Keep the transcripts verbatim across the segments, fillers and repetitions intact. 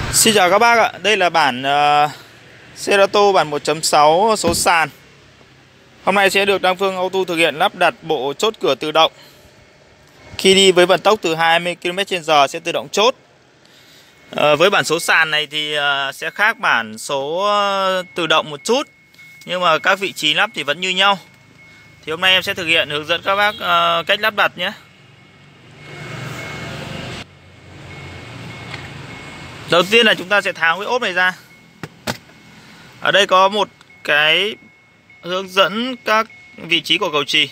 Xin chào các bác ạ, đây là bản uh, Cerato bản một chấm sáu số sàn. Hôm nay sẽ được Đăng Phương Auto thực hiện lắp đặt bộ chốt cửa tự động. Khi đi với vận tốc từ hai mươi ki lô mét trên giờ sẽ tự động chốt. uh, Với bản số sàn này thì uh, sẽ khác bản số uh, tự động một chút, nhưng mà các vị trí lắp thì vẫn như nhau. Thì hôm nay em sẽ thực hiện hướng dẫn các bác uh, cách lắp đặt nhé. Đầu tiên là chúng ta sẽ tháo cái ốp này ra. Ở đây có một cái hướng dẫn các vị trí của cầu chì.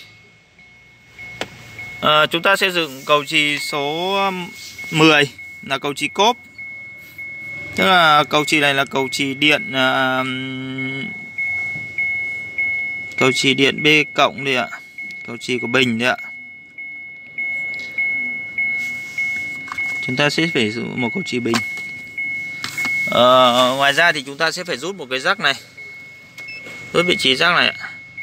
à, Chúng ta sẽ dựng cầu chì số mười là cầu chì cốp. Tức là cầu chì này là cầu chì điện uh, cầu chì điện B cộng đây ạ. Cầu chì của bình đấy ạ. Chúng ta sẽ phải dùng một cầu chì bình. Ờ, ngoài ra thì chúng ta sẽ phải rút một cái rắc này. Rút vị trí rắc này ạ.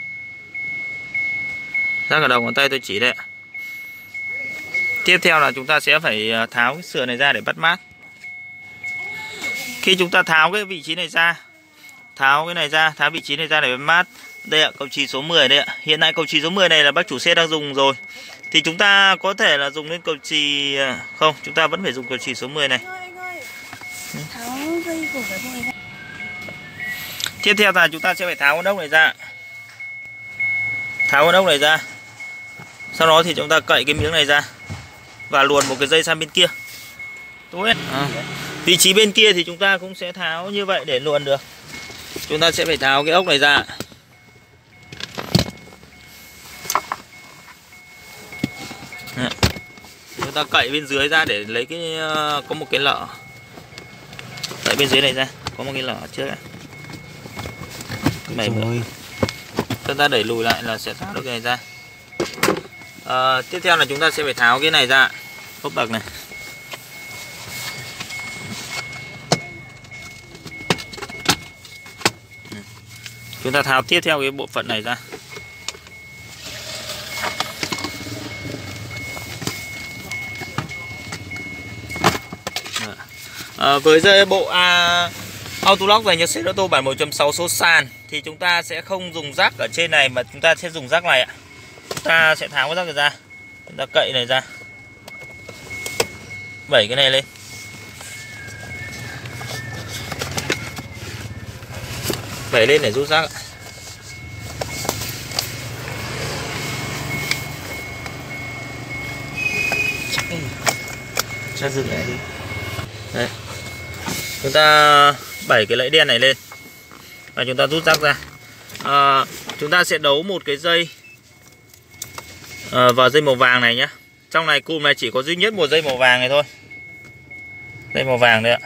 Rắc ở đầu ngón tay tôi chỉ đây ạ. Tiếp theo là chúng ta sẽ phải tháo cái sườn này ra để bắt mát. Khi chúng ta tháo cái vị trí này ra, Tháo cái này ra, tháo vị trí này ra để bắt mát. Đây ạ, cầu chì số mười đây ạ. Hiện tại cầu chì số mười này là bác chủ xe đang dùng rồi. Thì chúng ta có thể là dùng lên cầu chì... Không, chúng ta vẫn phải dùng cầu chì số mười này. Tháo dây của cái này ra. Tiếp theo là chúng ta sẽ phải tháo con ốc này ra. Tháo con ốc này ra. Sau đó thì chúng ta cậy cái miếng này ra và luồn một cái dây sang bên kia. à. Vị trí bên kia thì chúng ta cũng sẽ tháo như vậy để luồn được. Chúng ta sẽ phải tháo cái ốc này ra. Đấy. Chúng ta cậy bên dưới ra để lấy cái có một cái lọ. Cậy bên dưới này ra, có một cái lọ trước ạ. Mày rồi. Chúng ta đẩy lùi lại là sẽ tháo được cái này ra. à, Tiếp theo là chúng ta sẽ phải tháo cái này ra, ốp bậc này. Chúng ta tháo tiếp theo cái bộ phận này ra. à, Với dây bộ à, Autolock dành cho Cerato bản một chấm sáu số sàn thì chúng ta sẽ không dùng rắc ở trên này mà chúng ta sẽ dùng rắc này ạ. Chúng ta sẽ tháo cái rắc này ra. Chúng ta cậy này ra. Đẩy cái này lên. Đẩy lên để rút rắc ạ. Cho dừng lại đi. Đấy. Chúng ta đẩy cái lẫy đen này lên và chúng ta rút rắc ra. à, Chúng ta sẽ đấu một cái dây à, vào dây màu vàng này nhé. Trong này cụm này chỉ có duy nhất một dây màu vàng này thôi. Dây màu vàng đấy ạ.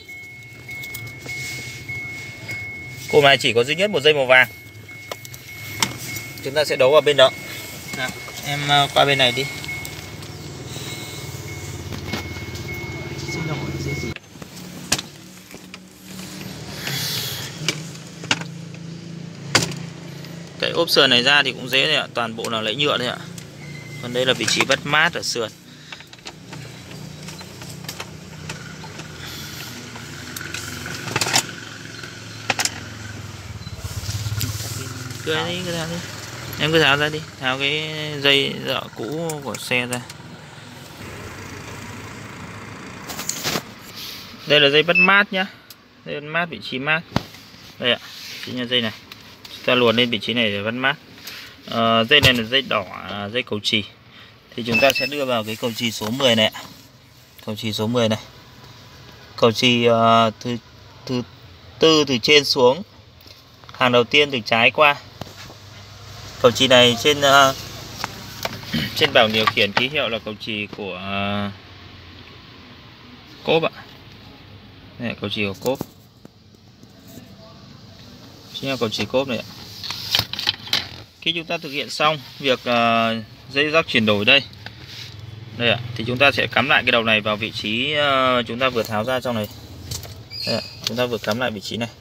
Cụm này chỉ có duy nhất một dây màu vàng. Chúng ta sẽ đấu vào bên đó. Nào, em qua bên này đi. Cái ốp sườn này ra thì cũng dễ đấy ạ, toàn bộ là lẫy nhựa đấy ạ. Còn đây là vị trí vắt mát ở sườn. Cứ đi, cứ tháo đi. Em cứ tháo ra đi, tháo cái dây dợ cũ của xe ra. Đây là dây bắt mát nhá. Dây bắt mát, vị trí mát. Đây ạ, chính là dây này. Chúng ta luồn lên vị trí này để bắt mát. à, Dây này là dây đỏ, dây cầu chì. Thì chúng ta sẽ đưa vào cái cầu chì số mười này ạ. Cầu chì số mười này. Cầu chì uh, thứ, thứ tư từ trên xuống. Hàng đầu tiên từ trái qua. Cầu chì này trên uh, trên bảng điều khiển ký hiệu là cầu chì của uh, cốp ạ. Đây là cầu chì của cốp. Chính là cầu chì cốp này ạ. Khi chúng ta thực hiện xong việc uh, dây rắc chuyển đổi đây, đây ạ, thì chúng ta sẽ cắm lại cái đầu này vào vị trí uh, chúng ta vừa tháo ra trong này. Đây ạ, chúng ta vừa cắm lại vị trí này.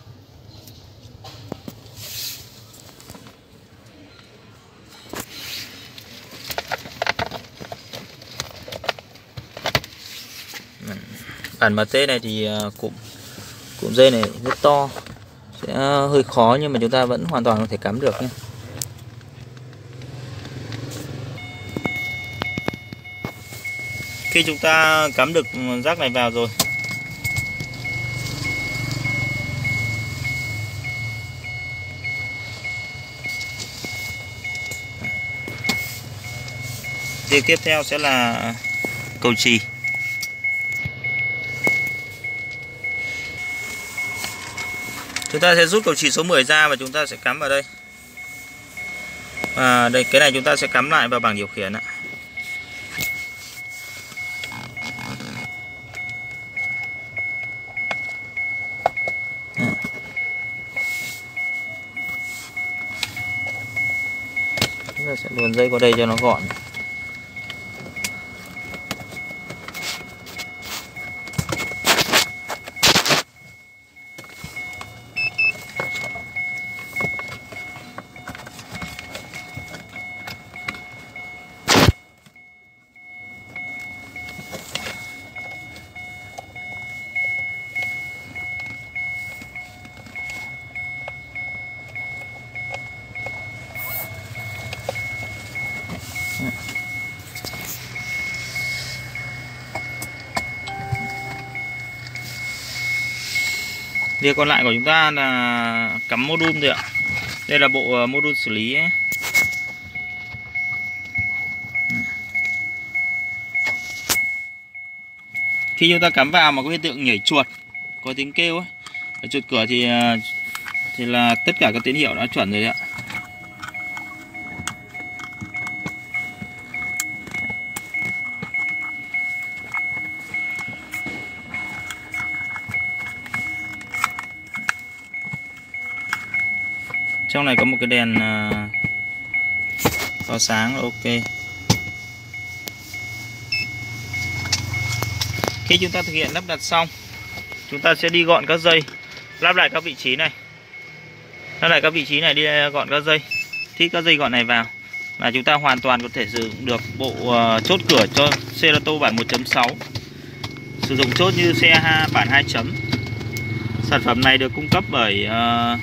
Bản em tê này thì cụm Cụm dây này rất to, sẽ hơi khó nhưng mà chúng ta vẫn hoàn toàn có thể cắm được nhé. Khi chúng ta cắm được rác này vào rồi, việc tiếp theo sẽ là cầu chì. Chúng ta sẽ rút cầu chì số mười ra và chúng ta sẽ cắm vào đây. Và đây, cái này chúng ta sẽ cắm lại vào bảng điều khiển ạ. Chúng ta sẽ luồn dây qua đây cho nó gọn. Việc còn lại của chúng ta là cắm module thôi ạ. Đây là bộ module xử lý ấy. Khi chúng ta cắm vào mà có hiện tượng nhảy chuột, có tiếng kêu ấy, ở chuột cửa thì thì là tất cả các tín hiệu đã chuẩn rồi đấy ạ. Trong này có một cái đèn có sáng, ok. Khi chúng ta thực hiện lắp đặt xong, chúng ta sẽ đi gọn các dây, lắp lại các vị trí này, lắp lại các vị trí này, đi gọn các dây, thít các dây gọn này vào là chúng ta hoàn toàn có thể sử dụng được bộ uh, chốt cửa cho Cerato bản một chấm sáu, sử dụng chốt như xe bản hai chấm. Sản phẩm này được cung cấp bởi uh,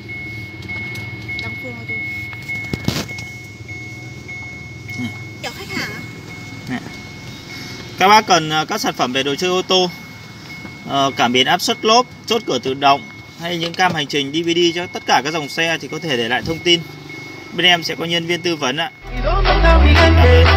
các bác cần các sản phẩm về đồ chơi ô tô, cảm biến áp suất lốp, chốt cửa tự động hay những cam hành trình đê vê đê cho tất cả các dòng xe thì có thể để lại thông tin. Bên em sẽ có nhân viên tư vấn ạ.